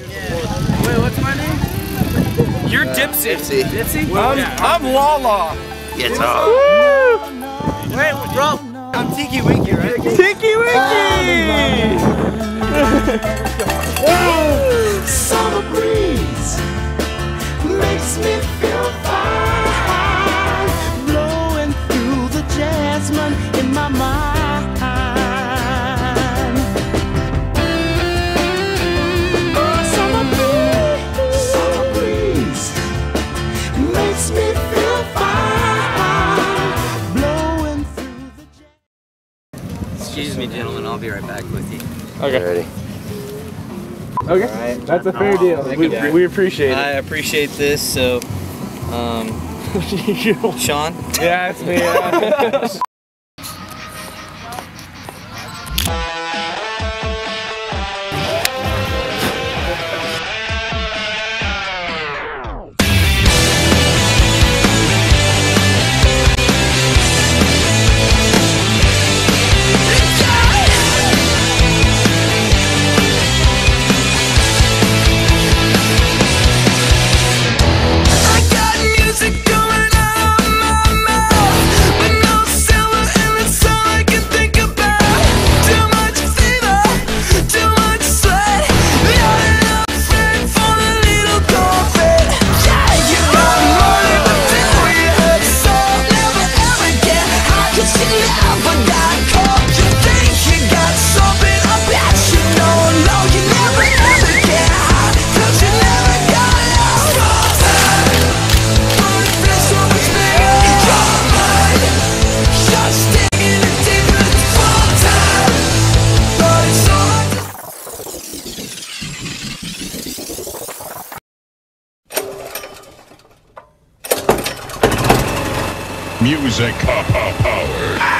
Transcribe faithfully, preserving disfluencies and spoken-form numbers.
Wait, what's my name? You're uh, Dipsy. Dipsy? Dipsy? I'm, I'm Lala. Guitar. Wait, bro. I'm Tiki Winky, right? Tiki Winky! Summer breeze makes me feel fine, blowing through the jasmine in my mind. Oh, summer breeze, summer breeze makes me feel fine, blowing through the jasmine. Excuse me, gentlemen. I'll be right back with you. Okay. Ready? Okay, right. That's a fair deal. We, we appreciate it. I appreciate this. So, um, Sean? Yeah, it's me. Yeah. Music power.